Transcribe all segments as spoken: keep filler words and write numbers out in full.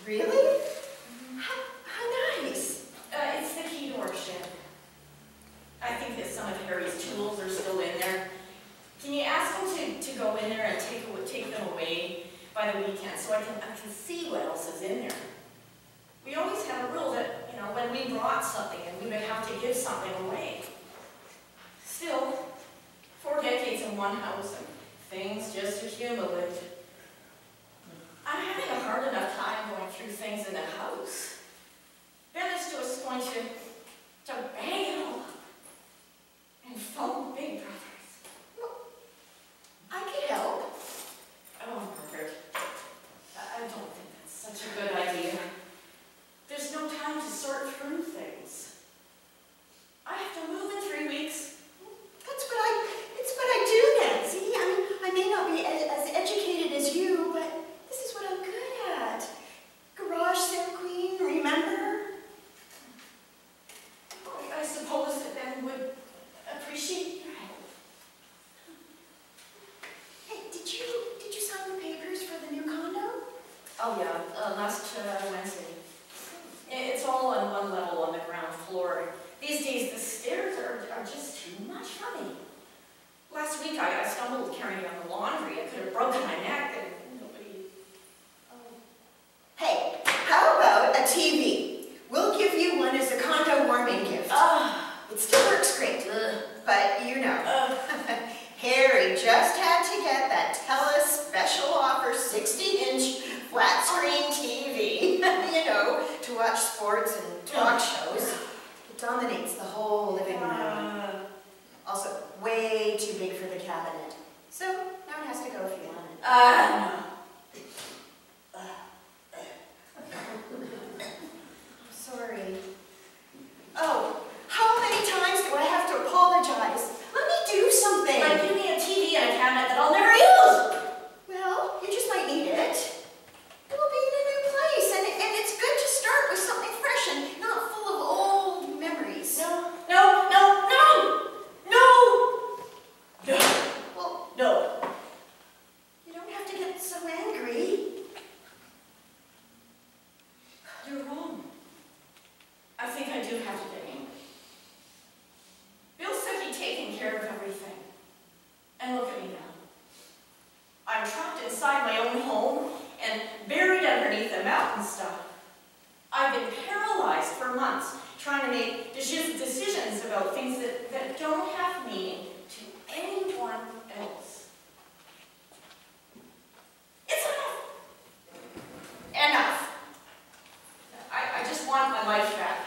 Really? How, how nice. Uh, it's the key to our shed. I think that some of Harry's tools are still in there. Can you ask him to, to go in there and take, take them away by the weekend so I can, I can see what else is in there? We always had a rule that, you know, when we brought something and we would have to give something away. Still, four decades in one house and things just accumulate. I'm having a hard enough time going through things in the house. Ben is just going to, to bang it all up and phone Big Brothers. Well, I can help. Oh, Margaret, I don't think that's such a good idea. There's no time to sort through things. I have to move in three weeks. That's what I, it's what I do, Nancy. I mean, I may not be as, as educated as you, but this is what I'm good at. Garage sale queen, remember? I suppose that Ben would appreciate your help. Hey, did you, did you sign the papers for the new condo? Oh yeah, uh, last uh, Wednesday. It's all on one level on the ground floor. These days the stairs are, are just too much for me. Last week I, I stumbled carrying out the laundry. I could have broken my neck and nobody... Oh. Hey, how about a T V? We'll give you one as a condo warming gift. Ah. It still works great, Ugh. but you know. Uh. Harry just had to get that TELUS special offer sixty inch flat screen T V, you know, to watch sports and talk shows. It dominates the whole living room. Uh. Also, way too big for the cabinet. So, now it has to go if you want it. Ah, no. I'm sorry. Oh, how many times do I have to apologize? Let me do something. Like, give me a T V and a cabinet that I'll never use. Well, you just might need it. We'll be in a new place, and, and it's good to start with something fresh and not full of old memories. No, no, no, no, no, no. Well, No. you don't have to get so angry. You're wrong. I think I do have to get angry. Bill said he'd taken care of everything. And look at me now. I'm trapped inside my own home and buried underneath a mountain stuff. I've been paralyzed for months trying to make deci- decisions about things that, that don't have meaning to anyone else. It's enough. Enough. I, I just want my life back.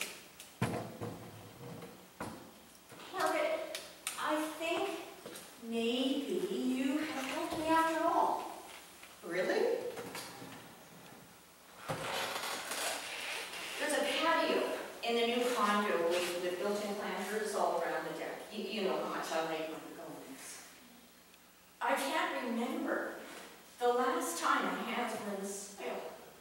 Margaret, I think maybe you have helped me after all. Really? There's a patio in the new condo with, with built-in planters all around the deck. You, you know how much I like my gardens. I can't remember the last time my hands were in the soil.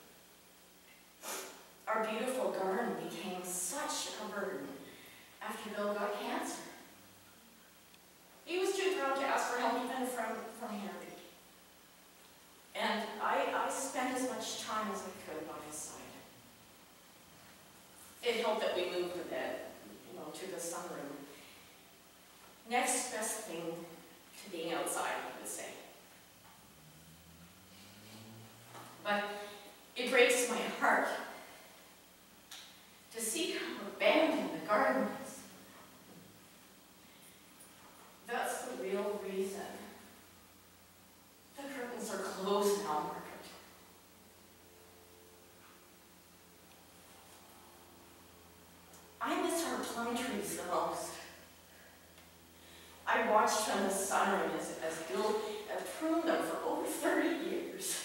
Our beautiful garden became such a burden after Bill got cancer. He was too proud to ask for help even from, from Harry. And I, I spent as much time as I could by his side. It helped that we moved the bed, you know, to the sunroom. Next best thing to being outside, I would say. But it breaks my heart to see how abandoned the garden is. That's the real reason. The curtains are closed now, Margaret. I miss our plum trees the most. I watched from the sunroom as, as Bill uh, pruned them for over thirty years.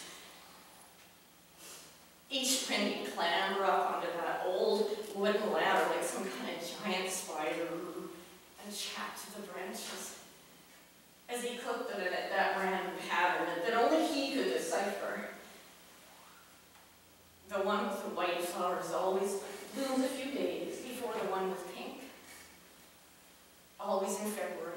Each spring he'd clamber up onto that old wooden ladder like some kind of giant spider and chat to the branches as he cooked them in that random pattern that, that only he could decipher. The one with the white flowers always blooms a few days before the one with pink. Always in February.